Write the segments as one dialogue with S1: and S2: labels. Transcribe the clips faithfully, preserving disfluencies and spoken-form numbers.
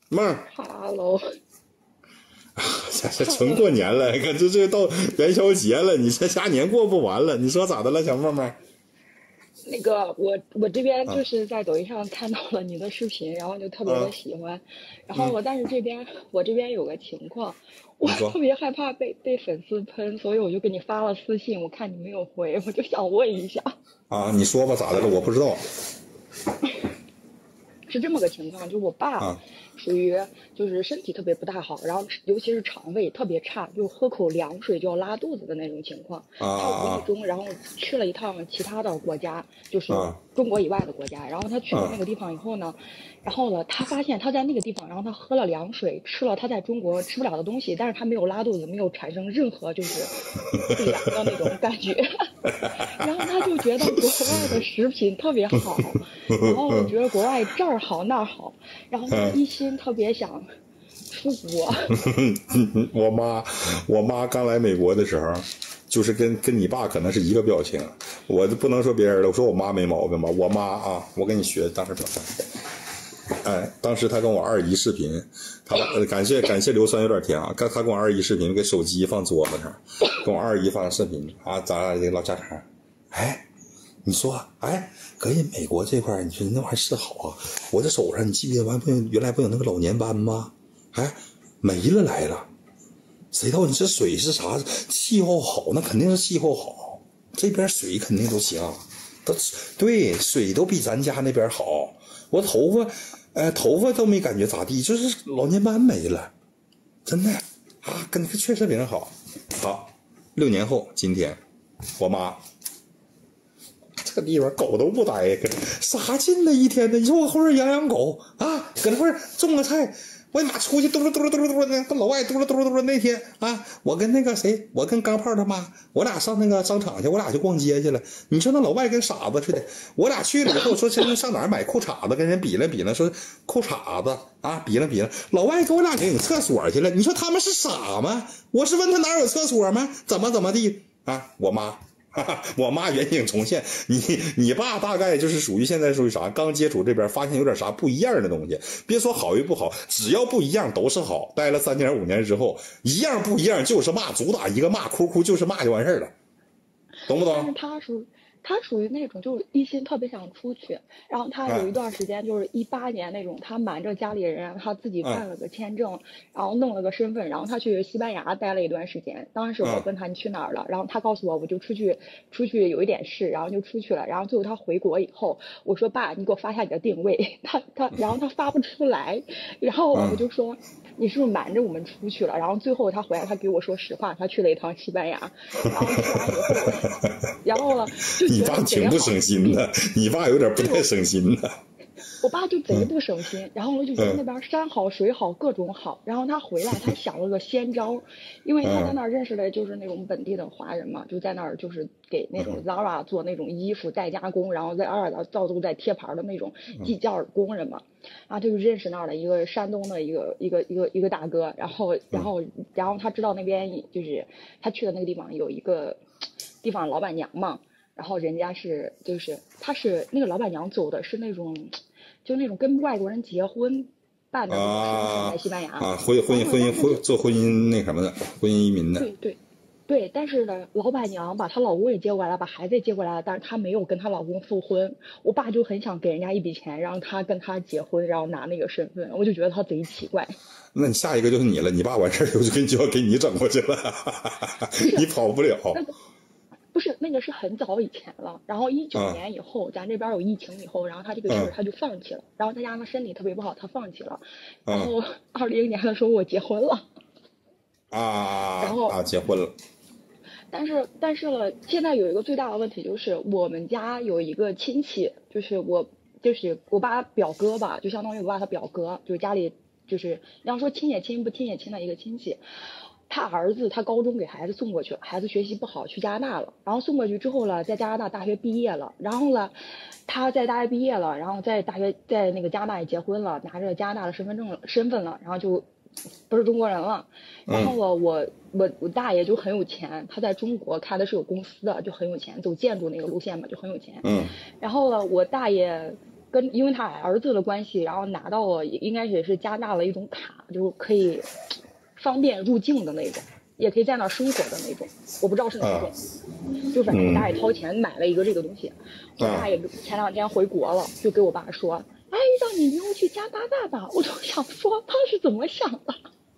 S1: 妹儿，
S2: 哈喽，
S1: 这这纯过年了，可这这到元宵节了，你这下年过不完了，你说咋的了，小妹妹？
S2: 那个我我这边
S1: 啊
S2: 就是在抖音上看到了你的视频，然后就特别的喜欢，然后我但是这边我这边有个情况，我
S1: 你说
S2: 特别害怕被被粉丝喷，所以我就给你发了私信，我看你没有回，我就想问一下，
S1: 啊，你说吧，咋的了？我不知道
S2: 是这么个情况，就我爸
S1: 啊
S2: 属于就是身体特别不大好，然后尤其是肠胃特别差，就喝口凉水就要拉肚子的那种情况。
S1: 啊
S2: 他无意
S1: 啊
S2: 中，然后去了一趟其他的国家，就是
S1: 啊
S2: 中国以外的国家。然后他去了
S1: 啊
S2: 那个地方以后呢，然后呢，他发现他在那个地方，然后他喝了凉水，吃了他在中国吃不了的东西，但是他没有拉肚子，没有产生任何就是不良的那种感觉。然后他就觉得国外的食品特别好，然后我觉得国外这儿好那儿好，然后他一心特别想出国。
S1: 我妈，我妈刚来美国的时候，就是跟跟你爸可能是一个表情。我不能说别人了，我说我妈没毛病吧。我妈啊，我跟你学当时表情。哎，当时她跟我二姨视频，她呃感谢感谢硫酸有点甜啊。刚她跟我二姨视频，给手机放桌子上，跟我二姨发视频啊，咱俩这唠家常。哎，你说，哎，搁人美国这块，你说那玩意儿是好啊。我这手上，你记不记得完不原来不有那个老年斑吗？哎，没了来了。谁道你这水是啥？气候好，那肯定是气候好，这边水肯定都行，都对，水都比咱家那边好。我头发，呃，头发都没感觉咋地，就是老年斑没了，真的啊，跟确实比人好。好，六年后今天，我妈。这个地方狗都不待，啥劲呢？一天的，你说我后边养养狗啊，搁那块种个菜，我妈出去嘟噜嘟噜嘟噜嘟噜的，跟老外嘟噜嘟噜嘟噜。那天啊，我跟那个谁，我跟钢炮他妈，我俩上那个商场去，我俩就逛街去了。你说那老外跟傻子似的，我俩去了以后说现在上哪儿买裤衩子，跟人比了比了，说裤衩子啊，比了比了，老外给我俩领厕所去了。你说他们是傻吗？我是问他哪有厕所吗？怎么怎么地啊？我妈。哈哈，我妈原影重现，你你爸大概就是属于现在属于啥？刚接触这边，发现有点啥不一样的东西。别说好与不好，只要不一样都是好。待了三年五年之后，一样不一样就是骂，主打一个骂，哭哭就是骂就完事儿了，懂不懂？
S2: 但是他属他属于那种就是一心特别想出去，然后他有一段时间就是一八年那种，他瞒着家里人，他自己办了个签证，然后弄了个身份，然后他去西班牙待了一段时间。当时我问他你去哪儿了，然后他告诉我我就出去出去有一点事，然后就出去了。然后最后他回国以后，我说爸，你给我发下你的定位，他他然后他发不出来，然后我就说。你是不是瞒着我们出去了？然后最后他回来，他给我说实话，他去了一趟西班牙，然后去完以后，然后了就
S1: 你爸挺不省心的，你爸有点不太省心的。
S2: 我爸就贼不省心，然后我就觉得那边山好水好各种好，然后他回来他想了个仙招，因为他在那儿认识的就是那种本地的华人嘛，就在那儿就是给那种 Zara 做那种衣服再加工，然后在二尔造都在贴牌的那种计件工人嘛，然后他就认识那儿的一个山东的一个一个一个一个大哥，然后然后然后他知道那边就是他去的那个地方有一个地方老板娘嘛。然后人家是就是他是那个老板娘走的是那种，就那种跟外国人结婚办的那种身份，在西班牙
S1: 啊，婚婚婚姻婚做婚姻那什么的，婚姻移民的。
S2: 对对对，但是呢，老板娘把她老公也接过来了，把孩子也接过来了，但是她没有跟她老公复婚。我爸就很想给人家一笔钱，让他跟她结婚，然后拿那个身份，我就觉得他贼奇怪。
S1: 那你下一个就是你了，你爸完事儿就给就要给你整过去了，你跑不了。
S2: 不是那个是很早以前了，然后一九年以后，啊、咱这边有疫情以后，然后他这个事儿他就放弃了，啊、然后再加上他身体特别不好，他放弃了。然后二零年的时候我结婚了，
S1: 啊，
S2: 然后
S1: 啊结婚了。
S2: 但是但是了，现在有一个最大的问题就是我们家有一个亲戚，就是我就是我爸表哥吧，就相当于我爸他表哥，就是家里就是要说亲也亲不亲也亲的一个亲戚。他儿子他高中给孩子送过去了，孩子学习不好去加拿大了，然后送过去之后了，在加拿大大学毕业了，然后呢，他在大学毕业了，然后在大学在那个加拿大也结婚了，拿着加拿大的身份证了身份了，然后就不是中国人了。然后了我我我大爷就很有钱，他在中国开的是有公司的，就很有钱，走建筑那个路线嘛，就很有钱。
S1: 嗯。
S2: 然后了我大爷跟因为他儿子的关系，然后拿到了应该也是加拿大的一种卡，就是可以方便入境的那种，也可以在那儿生活的那种，我不知道是哪种，啊、就反正我大爷掏钱买了一个这个东西，我大爷前两天回国了，就给我爸说，哎，让你妞去加拿大吧，我就想说他是怎么想的。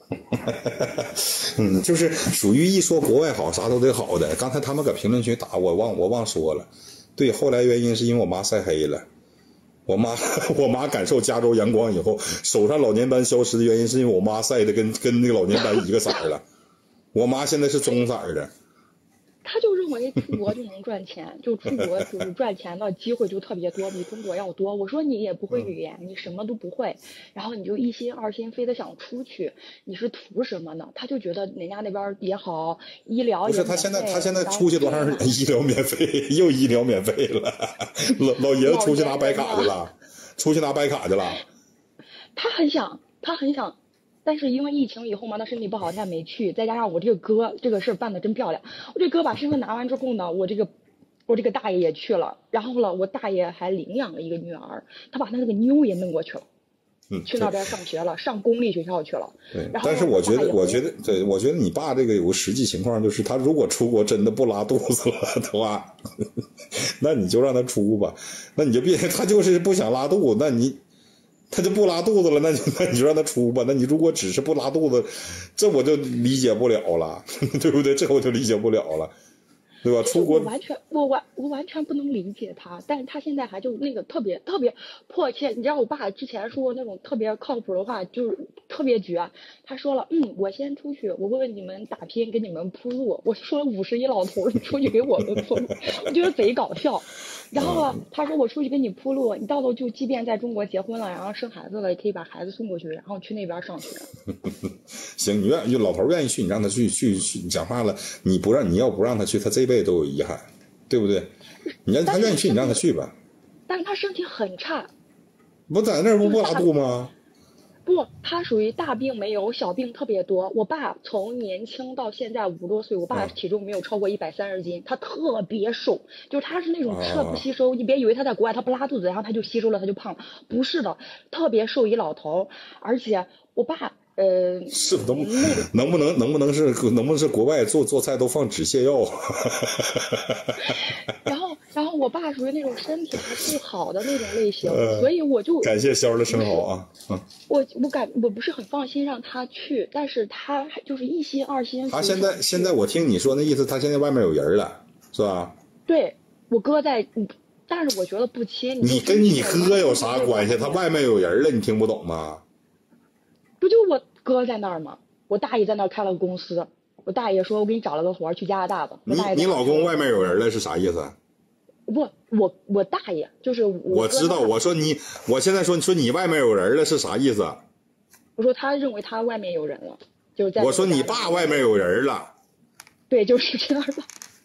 S1: 嗯，就是属于一说国外好啥都得好的。刚才他们搁评论区打我忘我忘说了，对，后来原因是因为我妈晒黑了。我妈我妈感受加州阳光以后，手上老年斑消失的原因是因为我妈晒的跟跟那个老年斑一个色了。我妈现在是棕色的。
S2: 他就认为出国就能赚钱，就出国就是赚钱的机会就特别多，比中国要多。我说你也不会语言，你什么都不会，然后你就一心二心非得想出去，你是图什么呢？他就觉得人家那边也好，医疗也
S1: 不是他现在他现在出去多长时间？医疗免费，又医疗免费了。老老爷子出去拿白卡去了，出去拿白卡去了。
S2: 他很想，他很想。但是因为疫情以后嘛，他身体不好，他没去。再加上我这个哥这个事儿办得真漂亮，我这哥把身份拿完之后呢，我这个我这个大爷也去了，然后了，我大爷还领养了一个女儿，他把他那个妞也弄过去了，嗯，去那边上学了，上公立学校去了。
S1: 对，但是我觉得，我觉得，对，我觉得你爸这个有个实际情况，就是他如果出国真的不拉肚子了的话，那你就让他出吧，那你就别，他就是不想拉肚子，那你。他就不拉肚子了，那就那你就让他出吧。那你如果只是不拉肚子，这我就理解不了了，对不对？这我就理解不了了，对吧？出国
S2: 我完全我完我完全不能理解他，但是他现在还就那个特别特别迫切。你知道我爸之前说那种特别靠谱的话，就是特别绝。他说了，嗯，我先出去，我会为你们打拼，给你们铺路。我说五十一老头，你出去给我们铺路，我觉得贼搞笑。然后呢，他说我出去给你铺路，你到时候就即便在中国结婚了，然后生孩子了，也可以把孩子送过去，然后去那边上学。
S1: 行，你愿意，老头愿意去，你让他去去去。讲话了，你不让，你要不让他去，他这辈子都有遗憾，对不对？你让他愿意去，你让他去吧。
S2: 但是他身体很差。
S1: 不在那儿不不拉肚吗？
S2: 不，他属于大病没有，小病特别多。我爸从年轻到现在五十多岁，我爸体重没有超过一百三十斤，他特别瘦，就是他是那种吃了不吸收。你别以为他在国外他不拉肚子，然后他就吸收了，他就胖了，不是的，特别瘦一老头。而且我爸呃，
S1: 是能能不能能不能是能不能是国外做做菜都放止泻药？
S2: 然后然后我爸属于那种身体还不好的那种类型，呃、所以我就
S1: 感谢肖的生蚝啊。嗯、
S2: 我我感我不是很放心让他去，但是他就是一心二心。
S1: 他现在现在我听你说那意思，他现在外面有人了，是吧？
S2: 对，我哥在，但是我觉得不亲。
S1: 你跟你哥有啥关系？他外面有人了，你听不懂吗？
S2: 不就我哥在那儿吗？我大爷在那儿开了个公司，我大爷说我给你找了个活去加拿大吧。
S1: 你你老公外面有人了是啥意思？
S2: 不，我我大爷就是我。
S1: 我知道，我说你，我现在说说你外面有人了是啥意思？
S2: 我说他认为他外面有人了，就是在。
S1: 我说你爸外面有人了。
S2: 对，就是这样的。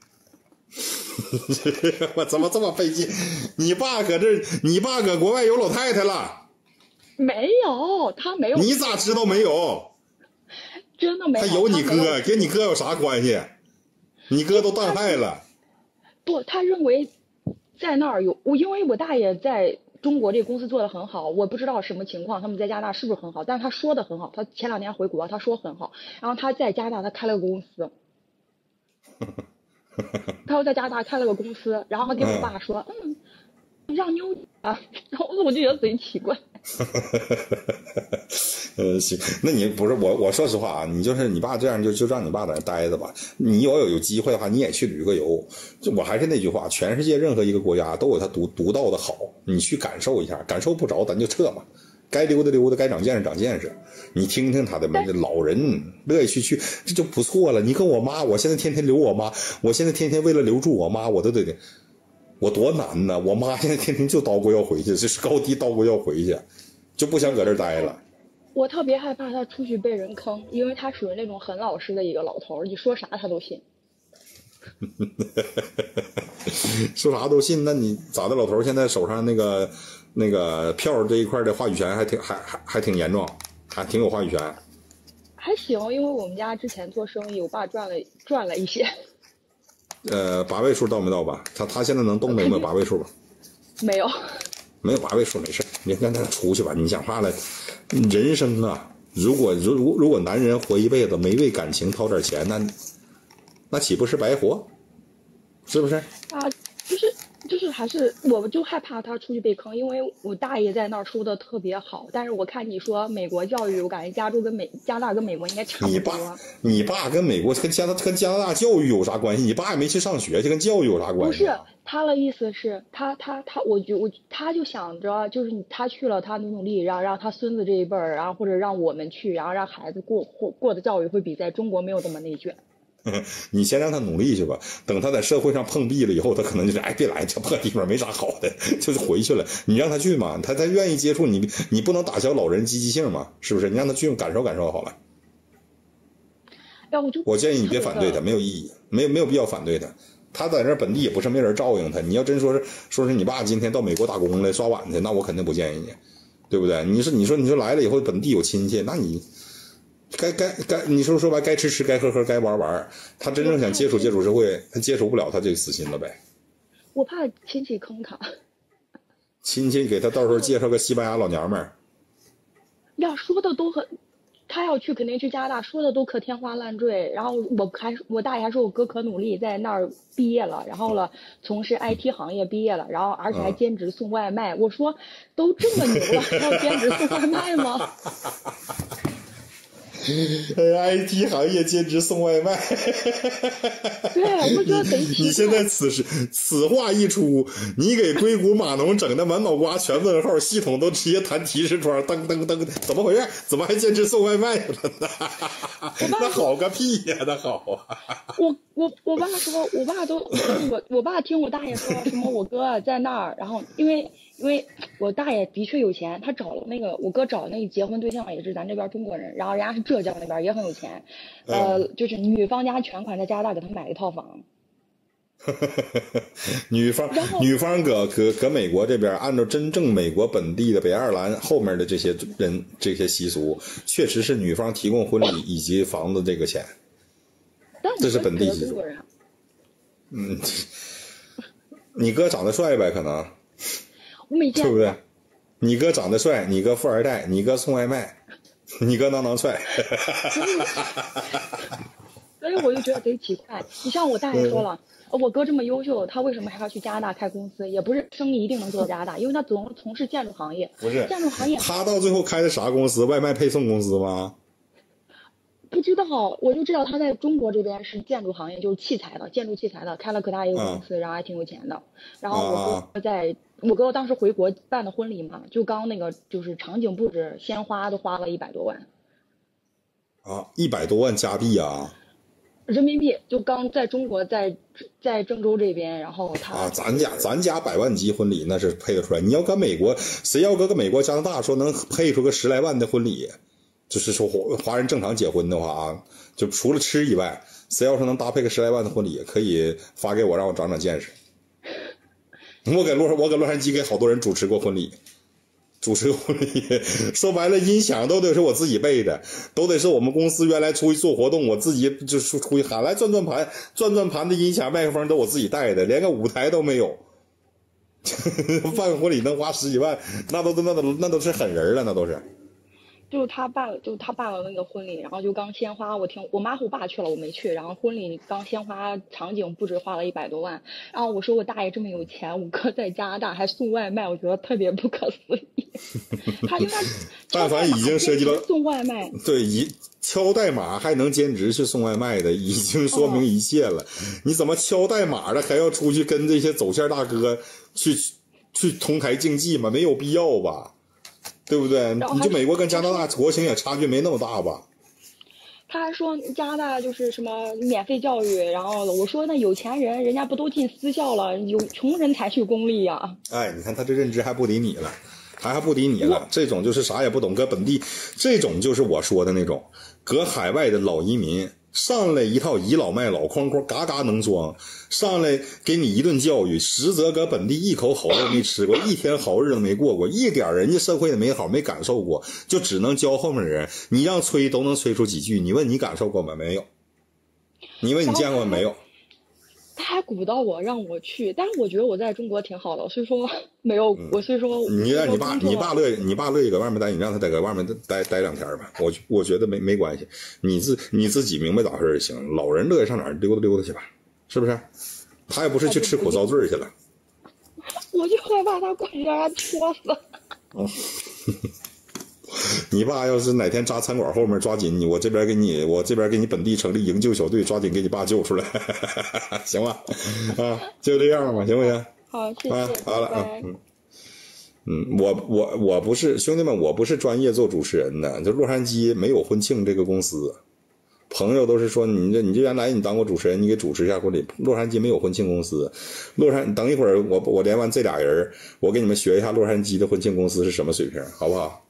S1: 我怎么这么费劲？你爸搁这，你爸搁国外有老太太了。
S2: 没有，他没有。
S1: 你咋知道没有？
S2: 真的没有。
S1: 他有你哥，跟你哥有啥关系？你哥都当害了。
S2: 不，他认为在那儿有我，因为我大爷在中国这个公司做的很好，我不知道什么情况，他们在加拿大是不是很好，但是他说的很好，他前两年回国，他说很好，然后他在加拿大他开了个公司。他又在加拿大开了个公司，然后他跟我爸说，嗯，嗯让妞啊，然后我就觉得贼奇怪。
S1: 呃，行，那你不是我，我说实话啊，你就是你爸这样就就让你爸在那待着吧。你要有有机会的话，你也去旅个游。就我还是那句话，全世界任何一个国家都有它独独到的好，你去感受一下，感受不着咱就撤嘛。该溜达溜达，该长见识长见识。你听听他的老人乐意去去，这就不错了。你跟我妈，我现在天天留我妈，我现在天天为了留住我妈，我都得，我多难呢！我妈现在天天就叨咕要回去，就是高低叨咕要回去，就不想搁这儿待了。
S2: 我特别害怕他出去被人坑，因为他属于那种很老实的一个老头，你说啥他都信。
S1: 说啥都信，那你咋的？老头现在手上那个那个票这一块的话语权还挺还还还挺严重，还挺有话语权。
S2: 还行，因为我们家之前做生意，我爸赚了赚了一些。
S1: 呃，八位数到没到吧？他他现在能动的有没有八位数吧？
S2: 没有。
S1: 没有八位数没事，你让他出去吧。你想话了，人生啊，如果如如如果男人活一辈子没为感情掏点钱，那那岂不是白活？是不是？
S2: 啊，就是就是还是我就害怕他出去被坑，因为我大爷在那儿说的特别好，但是我看你说美国教育，我感觉加州跟美加拿大跟美国应该差不多。
S1: 你爸你爸跟美国跟加拿跟加拿大教育有啥关系？你爸也没去上学，这跟教育有啥关系？
S2: 不是，他的意思是他他他，我就我他就想着就是他去了，他努努力，让让他孙子这一辈儿，然后或者让我们去，然后让孩子过过过的教育会比在中国没有这么内卷。
S1: 你先让他努力去吧，等他在社会上碰壁了以后，他可能就是哎，别来这破地方没啥好的，就是回去了。你让他去嘛，他他愿意接触你，你不能打消老人积极性嘛，是不是？你让他去感受感受好了。
S2: 要不就
S1: 我建议你别反对他，没有意义，没有没有必要反对他。他在那本地也不是没人照应他。你要真说是说是你爸今天到美国打工来刷碗去，那我肯定不建议你，对不对？你说你说你说来了以后本地有亲戚，那你。该该该，你说说白，该吃吃，该喝喝，该玩玩。他真正想接触接触社会，他接触不了，他这个死心了呗。
S2: 我怕亲戚坑他。
S1: 亲戚给他到时候介绍个西班牙老娘们儿。
S2: 呀，说的都很，他要去肯定去加拿大，说的都可天花乱坠。然后我还我大爷还说我哥可努力，在那儿毕业了，然后了从事 I T 行业毕业了，然后而且还兼职送外卖。嗯、我说都这么牛了，还要兼职送外卖吗？
S1: I T 行业兼职送外卖，
S2: 对，我觉得贼奇怪。
S1: 你现在此时此话一出，你给硅谷码农整的满脑瓜全问号，系统都直接弹提示窗，噔噔噔，怎么回事？怎么还兼职送外卖了呢？那好个屁呀、啊，那好啊！
S2: 我我我爸说，我爸都我我爸听我大爷说什么，我哥在那儿，然后因为。因为我大爷的确有钱，他找了那个我哥找那个结婚对象也是咱这边中国人，然后人家是浙江那边也很有钱，呃，就是女方家全款在加拿大给他买了一套房。
S1: 女方女方搁搁搁美国这边，按照真正美国本地的北爱尔兰后面的这些人这些习俗，确实是女方提供婚礼以及房子这个钱，这是本地习俗。嗯，你哥长得帅呗，可能。
S2: 我没见过，
S1: 对不对？你哥长得帅，你哥富二代，你哥送外卖，你哥当当帅。
S2: 所以我就觉得贼奇怪。你像我大爷说了，嗯、我哥这么优秀，他为什么还要去加拿大开公司？也不是生意一定能做到加拿大，因为他总从事建筑行业。
S1: 不是
S2: 建筑行业，
S1: 他到最后开的啥公司？外卖配送公司吗？
S2: 不知道，我就知道他在中国这边是建筑行业，就是器材的，建筑器材的，开了可大一个公司，嗯、然后还挺有钱的。然后我哥在，啊、我哥当时回国办的婚礼嘛，就刚那个就是场景布置、鲜花都花了一百多万。
S1: 啊，一百多万加币啊！
S2: 人民币就刚在中国在在郑州这边，然后他
S1: 啊，咱家咱家百万级婚礼那是配得出来。你要搁美国，谁要搁个美国、加拿大说能配出个十来万的婚礼？就是说华人正常结婚的话啊，就除了吃以外，谁要是能搭配个十来万的婚礼，可以发给我，让我长长见识。我给洛我搁洛杉矶给好多人主持过婚礼，主持婚礼，说白了音响都得是我自己备的，都得是我们公司原来出去做活动，我自己就出去喊来转转盘，转转盘的音响麦克风都我自己带的，连个舞台都没有。办个婚礼能花十几万，那都那都那都是狠人了，那都是。
S2: 就是他办了，就是他办了那个婚礼，然后就刚鲜花，我听我妈和我爸去了，我没去。然后婚礼刚鲜花场景布置花了一百多万，然后我说我大爷这么有钱，我哥在加拿大还送外卖，我觉得特别不可思议。他因为他
S1: 但凡已经涉及到
S2: 送外卖，
S1: 对，一敲代码还能兼职去送外卖的，已经说明一切了。哦、你怎么敲代码的还要出去跟这些走线大哥去去同台竞技吗？没有必要吧？对不对？你就美国跟加拿大国情也差距没那么大吧？
S2: 他还说加拿大就是什么免费教育，然后我说那有钱人人家不都进私校了，有穷人才去公立呀。
S1: 哎，你看他这认知还不敌你了，还还不敌你了。这种就是啥也不懂，搁本地，这种就是我说的那种，搁海外的老移民。上来一套倚老卖老哐哐嘎嘎能装，上来给你一顿教育，实则搁本地一口好肉没吃过，一天好日子没过过，一点人家社会的美好没感受过，就只能教后面的人。你让吹都能吹出几句，你问你感受过吗？没有。你问你见过没有？
S2: 他还鼓捣我让我去，但是我觉得我在中国挺好的，所以说没有我，所以说
S1: 你让你爸你爸乐意你爸乐意搁外面待，你让他在搁外面待待两天吧，我我觉得没没关系，你自你自己明白咋回事就行，老人乐意上哪儿溜达溜达去吧，是不是？他也不是去吃苦遭罪去了。
S2: 我就害怕他过去让人戳死。
S1: 哦你爸要是哪天扎餐馆后面抓紧你，我这边给你，我这边给你本地成立营救小队，抓紧给你爸救出来，行吧？啊，就这样吧，行不行？
S2: 好，谢谢。
S1: 啊，好了，
S2: 拜拜
S1: 嗯嗯，我我我不是兄弟们，我不是专业做主持人的，就洛杉矶没有婚庆这个公司。朋友都是说你这你这原来你当过主持人，你给主持一下婚礼。洛杉矶没有婚庆公司，洛杉等一会儿我我连完这俩人，我给你们学一下洛杉矶的婚庆公司是什么水平，好不好？